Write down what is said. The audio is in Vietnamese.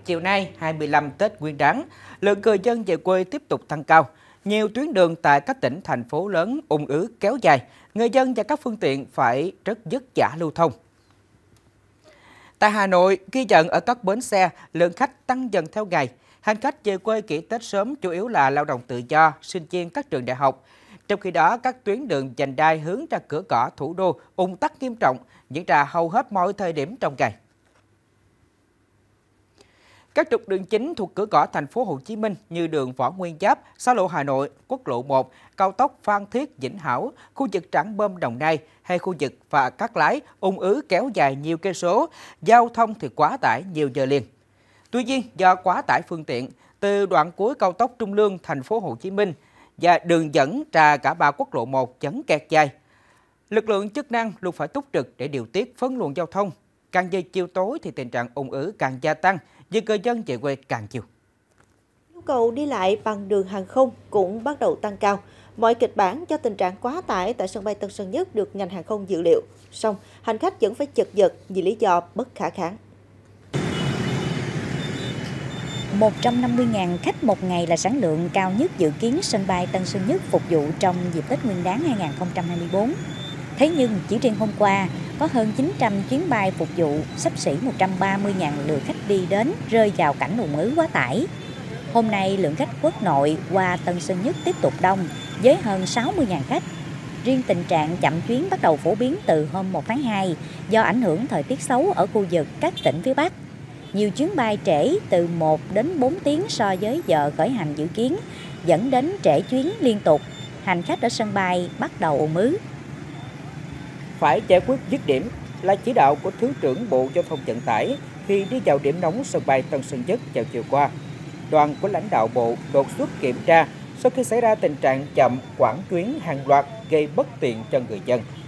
chiều nay 25 Tết Nguyên đán, lượng người dân về quê tiếp tục tăng cao. Nhiều tuyến đường tại các tỉnh, thành phố lớn ùn ứ kéo dài, người dân và các phương tiện phải rất vất vả lưu thông. Tại Hà Nội, ghi nhận ở các bến xe, lượng khách tăng dần theo ngày. Hành khách về quê nghỉ Tết sớm chủ yếu là lao động tự do, sinh viên các trường đại học. Trong khi đó, các tuyến đường vành đai hướng ra cửa ngõ thủ đô ùn tắc nghiêm trọng, diễn ra hầu hết mọi thời điểm trong ngày. Các trục đường chính thuộc cửa ngõ thành phố Hồ Chí Minh như đường Võ Nguyên Giáp, xa lộ Hà Nội, quốc lộ 1, cao tốc Phan Thiết, Vĩnh Hảo, khu vực Trảng Bom, Đồng Nai hay khu vực Phà Cát Lái ùn ứ kéo dài nhiều cây số, giao thông thì quá tải nhiều giờ liền. Tuy nhiên, do quá tải phương tiện, từ đoạn cuối cao tốc Trung Lương, thành phố Hồ Chí Minh và đường dẫn ra cả ba quốc lộ 1 vẫn kẹt dài. Lực lượng chức năng luôn phải túc trực để điều tiết phân luồng giao thông. Càng về chiều tối thì tình trạng ùn ứ càng gia tăng, vì người dân về quê càng nhiều. Nhu cầu đi lại bằng đường hàng không cũng bắt đầu tăng cao. Mọi kịch bản cho tình trạng quá tải tại sân bay Tân Sơn Nhất được ngành hàng không dự liệu. Song, hành khách vẫn phải chật vật vì lý do bất khả kháng. 150.000 khách một ngày là sản lượng cao nhất dự kiến sân bay Tân Sơn Nhất phục vụ trong dịp Tết Nguyên đán 2024. Thế nhưng chỉ riêng hôm qua, có hơn 900 chuyến bay phục vụ, xấp xỉ 130.000 lượt khách đi đến rơi vào cảnh ùn ứ quá tải. Hôm nay, lượng khách quốc nội qua Tân Sơn Nhất tiếp tục đông, với hơn 60.000 khách. Riêng tình trạng chậm chuyến bắt đầu phổ biến từ hôm 1 tháng 2 do ảnh hưởng thời tiết xấu ở khu vực các tỉnh phía Bắc. Nhiều chuyến bay trễ từ 1 đến 4 tiếng so với giờ khởi hành dự kiến, dẫn đến trễ chuyến liên tục. Hành khách ở sân bay bắt đầu ùn ứ. Phải giải quyết dứt điểm là chỉ đạo của Thứ trưởng Bộ Giao thông Vận tải khi đi vào điểm nóng sân bay Tân Sơn Nhất vào chiều qua. Đoàn của lãnh đạo Bộ đột xuất kiểm tra sau khi xảy ra tình trạng chậm hoãn chuyến hàng loạt gây bất tiện cho người dân.